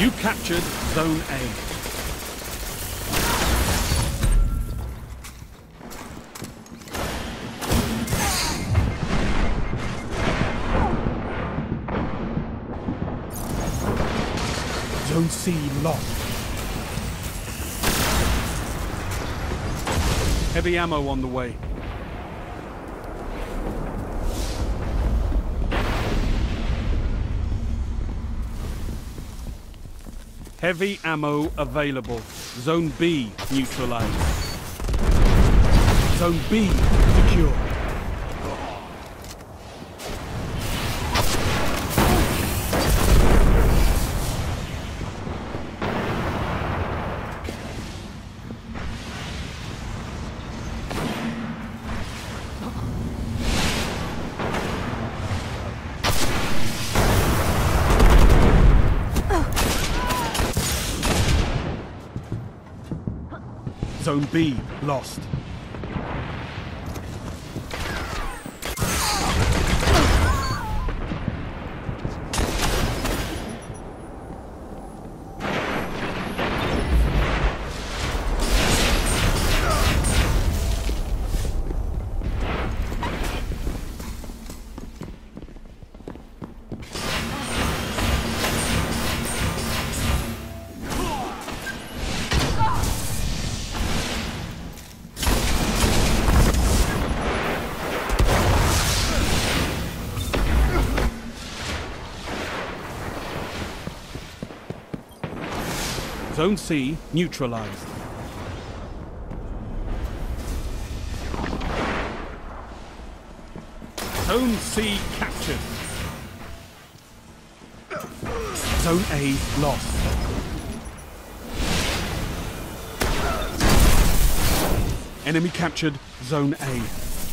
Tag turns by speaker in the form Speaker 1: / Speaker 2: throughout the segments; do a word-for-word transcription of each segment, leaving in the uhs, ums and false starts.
Speaker 1: You captured Zone A. Zone C lost. Heavy ammo on the way. Heavy ammo available. Zone B neutralized. Zone B secure. Zone B lost. Zone C neutralized. Zone C captured. Zone A lost. Enemy captured Zone A.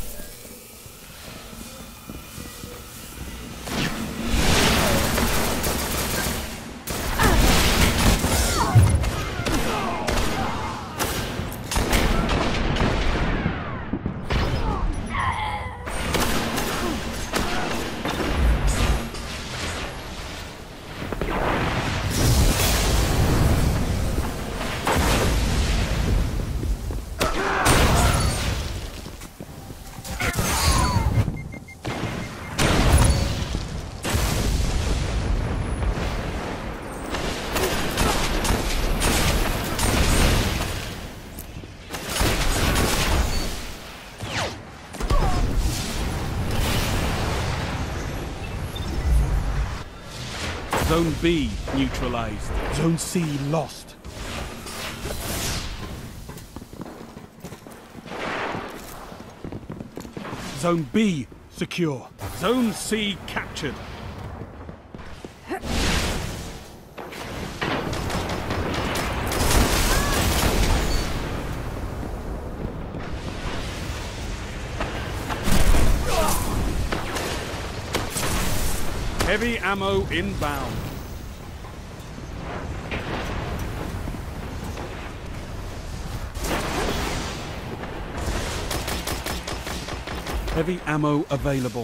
Speaker 1: Zone B neutralized. Zone C lost. Zone B secure. Zone C captured. Heavy ammo inbound. Heavy ammo available.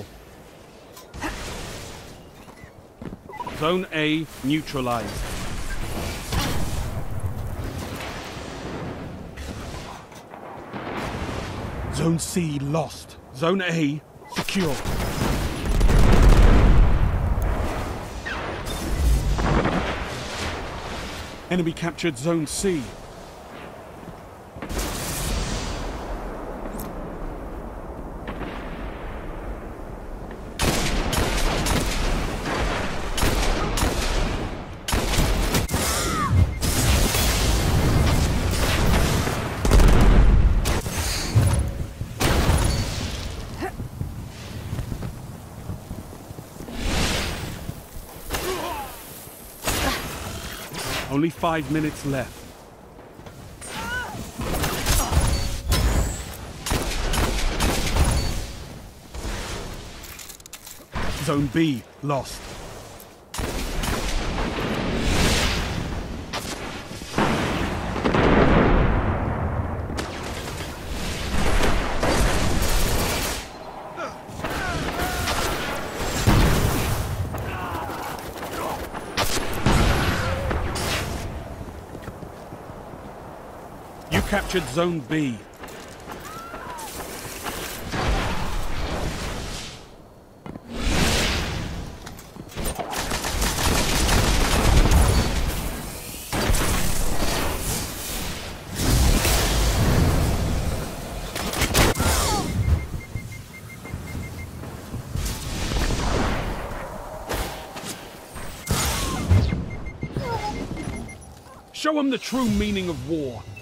Speaker 1: Zone A neutralized. Zone C lost. Zone A secure. Enemy captured Zone C. Only five minutes left. Zone B lost. captured Zone B. Show them the true meaning of war.